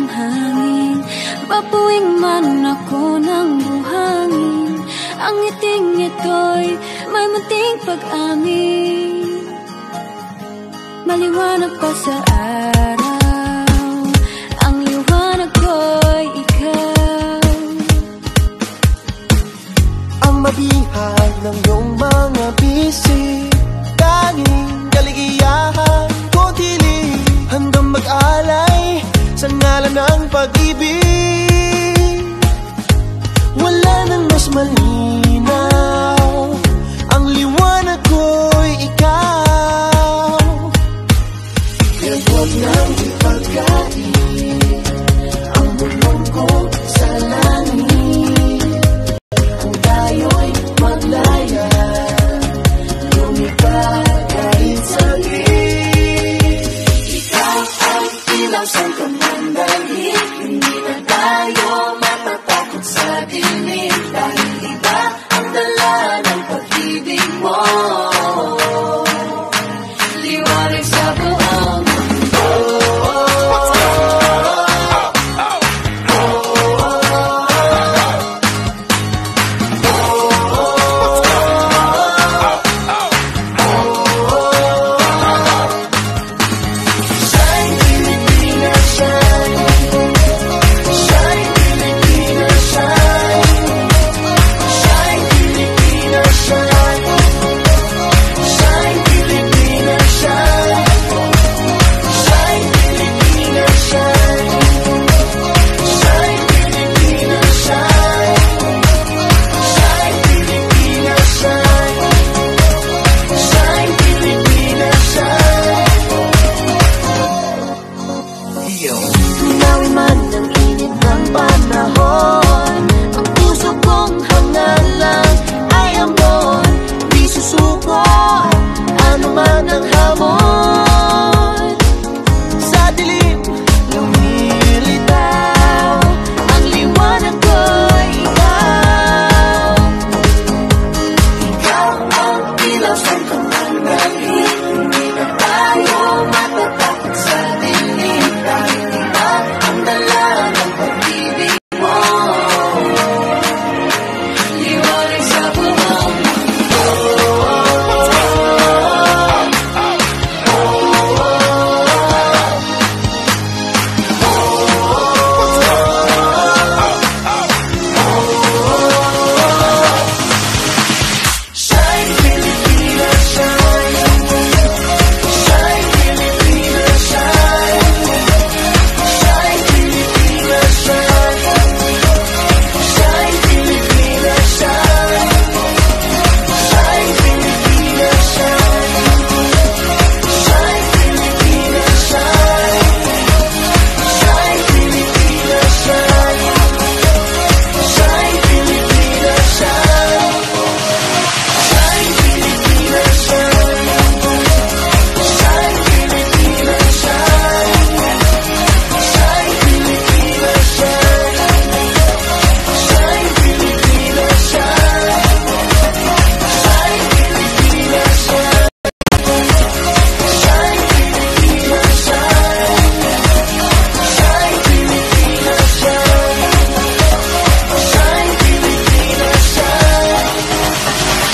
hangin. Babuing man ako ng buhangin. Ang ngiting ito'y may munting pag-amin. Maliwanag pa sa araw, ang liwanag ko'y ikaw. Ang mabihag ng iyong mga bisig, tanging kaligayahan ko tili, handang mag-alay sa ngalan ng pag-ibig. Wala nang mas malinaw, ang liwanag ko'y ikaw. Kaya't huwag nang ipagkait ang bulong ko sa langit. Kung tayo'y maglaya, lumipad kahit saglit. Ikaw ang ilaw sa kamandali, hindi na tayo matatakot sa dilim. Dahil iba ang dala ng pag-ibig mo, liwanag sa buong mundo. Shine, Pilipinas, shine. Shine, Pilipinas, shine. Shine, Pilipinas, shine. Shine, Pilipinas, shine. Shine, Pilipinas, shine. Shine, Pilipinas, shine. Shine, Pilipinas, shine. Shine, Pilipinas, shine. Tunawin man ang init ng panahon, ang puso kong hangalang ay amon. Di susuko ano man ang hamon. Sa dilim lumilitaw, ang liwanag ko'y ikaw. Ikaw ang ilaw sa kamandali, hindi na tayo matatakot sa dilim. Dahil iba ang dala ng pag-ibig mo, liwanag sa buong mundo. Shine, Pilipinas, shine. Shine, Pilipinas, shine. Shine, Pilipinas, shine. Shine, Pilipinas, shine. Shine, Pilipinas, shine. Shine, Pilipinas, shine. Shine, Pilipinas, shine. Shine, Pilipinas, shine. Shine, Pilipinas, shine. Shine, Pilipinas, shine. Shine, Pilipinas, shine. Shine, Pilipinas, shine. Shine, Pilipinas, shine. Shine, Pilipinas, shine. Shine, Pilipinas, shine. Shine, Pilipinas, shine.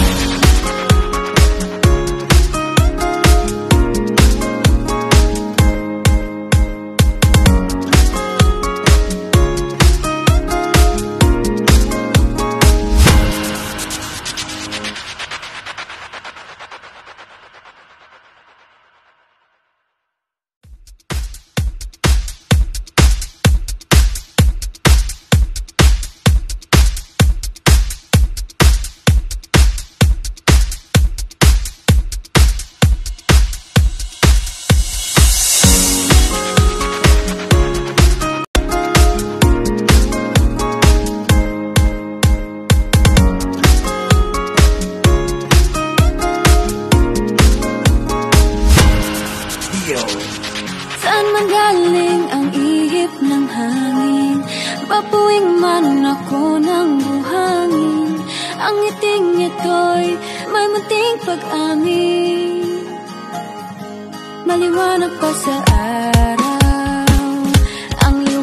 Saan man galing ang ihip ng hangin, babuing man ako ng buhangin. Ang ngiting ito'y may munting pag-amin. Maliwanag pa sa araw, ang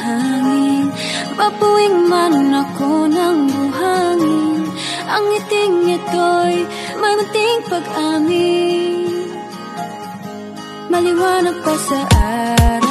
hangin. Mapuwing man ako ng buhangin, ang ngiting ito'y may munting pag-amin. Maliwanag pa sa araw,